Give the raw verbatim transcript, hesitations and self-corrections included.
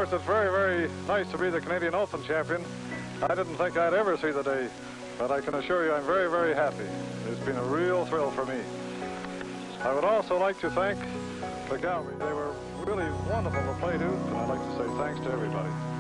course, it's very, very nice to be the Canadian Open champion. I didn't think I'd ever see the day, but I can assure you I'm very, very happy. It's been a real thrill for me. I would also like to thank the gallery. They were really wonderful to play to, and I'd like to say thanks to everybody.